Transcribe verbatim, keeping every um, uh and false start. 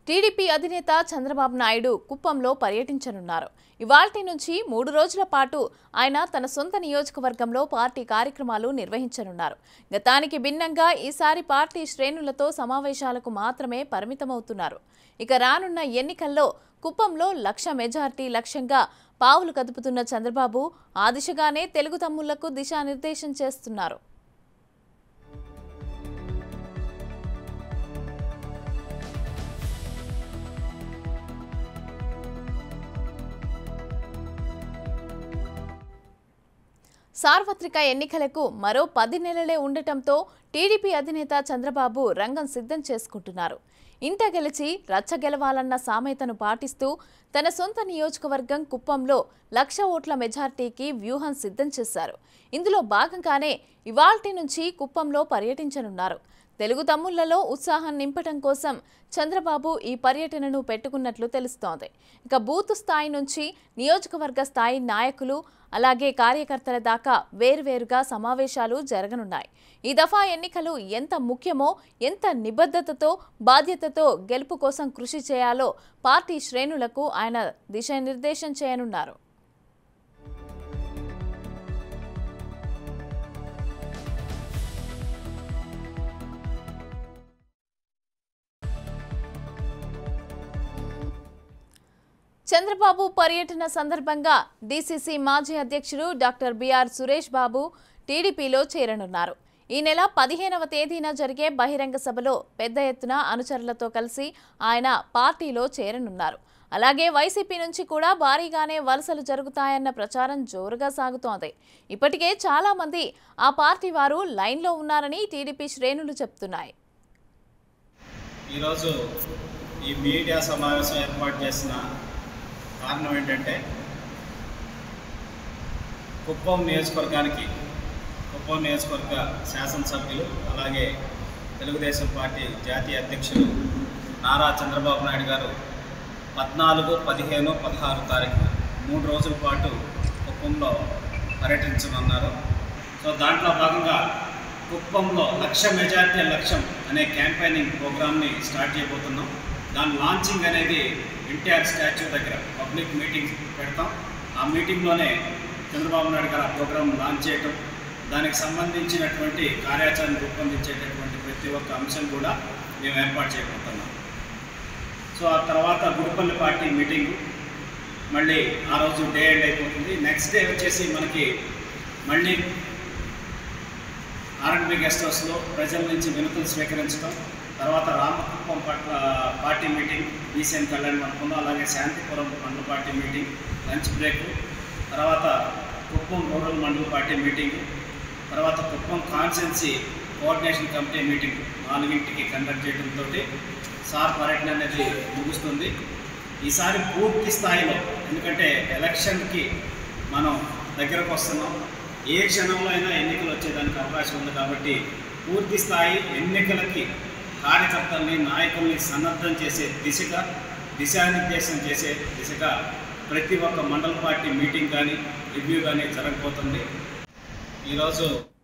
TDP అధినేత చంద్రబాబు నాయుడు కుప్పంలో పర్యటించనున్నారు. ఇవాల్టి నుంచి మూడు రోజుల పాటు ఆయన తన సొంత నియోజకవర్గంలో పార్టీ కార్యక్రమాలు నిర్వహించనున్నారు. గతానికి భిన్నంగా ఈసారి పార్టీ శ్రేణులతో సమావేశాలకు మాత్రమే పరిమితమవుతున్నారు. ఇక రానున్న ఎన్నికల్లో కుప్పంలో లక్ష మెజార్టీ లక్ష్యంగా పావులు కదుపుతున్న చంద్రబాబు ఆ దిశగానే తెలుగు తమ్ముళ్లకు దిశానిర్దేశం చేస్తున్నారు. సార్వత్రిక ఎన్నికలకు మరో పది నెలలే ఉండటంతో టీడీపీ అధినేత చంద్రబాబు రంగం సిద్ధం చేసుకుంటున్నారు. ఇంట గెలిచి రచ్చ గెలవాలన్న సామెతను పాటిస్తూ తన సొంత నియోజకవర్గం కుప్పంలో లక్ష ఓట్ల మెజార్టీకి వ్యూహం సిద్ధం చేశారు. ఇందులో భాగంగానే ఇవాల్టి నుంచి కుప్పంలో పర్యటించనున్నారు. తెలుగు తమ్ముళ్లలో ఉత్సాహం నింపటం కోసం చంద్రబాబు ఈ పర్యటనను పెట్టుకున్నట్లు తెలుస్తోంది. ఇక బూత్ స్థాయి నుంచి నియోజకవర్గ స్థాయి నాయకులు అలాగే కార్యకర్తల దాకా వేర్వేరుగా సమావేశాలు జరగనున్నాయి. ఈ దఫా ఎన్నికలు ఎంత ముఖ్యమో, ఎంత నిబద్ధతతో బాధ్యతతో గెలుపు కోసం కృషి చేయాలో పార్టీ శ్రేణులకు ఆయన దిశానిర్దేశం చేయనున్నారు. చంద్రబాబు పర్యటన సందర్భంగా డీసీసీ మాజీ అధ్యక్షుడు డాక్టర్ బిఆర్ సురేష్ బాబు టీడీపీలో చేరనున్నారు. ఈ నెల పదిహేనవ తేదీన జరిగే బహిరంగ సభలో పెద్ద ఎత్తున అనుచరులతో కలిసి ఆయన పార్టీలో చేరనున్నారు. అలాగే వైసీపీ నుంచి కూడా భారీగానే వలసలు జరుగుతాయన్న ప్రచారం జోరుగా సాగుతోంది. ఇప్పటికే చాలా మంది ఆ పార్టీ వారు లైన్లో ఉన్నారని టీడీపీ శ్రేణులు చెప్తున్నాయి. ఈరోజు ఈ మీడియా సమావేశం ఏర్పాటు చేసిన కారణం ఏంటంటే కుప్పం నియోజకవర్గానికి కుప్పం నియోజకవర్గ శాసనసభ్యులు అలాగే తెలుగుదేశం పార్టీ జాతీయ అధ్యక్షులు నారా చంద్రబాబు నాయుడు గారు పద్నాలుగు పదిహేను పదహారు తారీఖు మూడు రోజుల పాటు కుప్పంలో పర్యటించనున్నారు. సో దాంట్లో భాగంగా కుప్పంలో లక్ష మెజార్టీ లక్ష్యం అనే క్యాంపెయినింగ్ ప్రోగ్రామ్ని స్టార్ట్ చేయబోతున్నాం. దాని లాంచింగ్ అనేది ఎన్టీఆర్ స్టాచ్యూ దగ్గర పబ్లిక్ మీటింగ్ పెడతాం. ఆ మీటింగ్లోనే చంద్రబాబు నాయుడు గారు ఆ ప్రోగ్రాం లాంచ్ చేయటం, దానికి సంబంధించినటువంటి కార్యాచరణ రూపొందించేటటువంటి ప్రతి ఒక్క అంశం కూడా మేము ఏర్పాటు చేయబోతున్నాం. సో ఆ తర్వాత గుడిపల్లి పార్టీ మీటింగు మళ్ళీ ఆ రోజు డే ఎండ్ అయిపోతుంది. నెక్స్ట్ డే వచ్చేసి మనకి మళ్ళీ ఆర్ఎండ్బి గెస్ట్ హౌస్లో ప్రజల నుంచి వినతులు స్వీకరించడం, తర్వాత రామకుప్పం పట్ల పార్టీ మీటింగ్ బీసీఎన్ కళ్యాణ్ మండపంలో, అలాగే శాంతిపురం మండల పార్టీ మీటింగ్ లంచ్ బ్రేక్, తర్వాత Kuppam rural mandal party meeting, తర్వాత Kuppam constituency coordination committee meeting నాలుగింటికి కండక్ట్ చేయడంతో సార్ పర్యటన అనేది ముగుస్తుంది. ఈసారి పూర్తి స్థాయిలో, ఎందుకంటే ఎలక్షన్కి మనం దగ్గరకు వస్తున్నాం, ఏ క్షణంలో అయినా ఎన్నికలు వచ్చేదానికి అవకాశం ఉంది కాబట్టి పూర్తి స్థాయి ఎన్నికలకి కార్యకర్తల్ని నాయకుల్ని సన్నద్ధం చేసే దిశగా దిశానిర్దేశం చేసే దిశగా ప్రతి ఒక్క మండల పార్టీ మీటింగ్ కానీ రివ్యూ కానీ జరగబోతుంది. ఈరోజు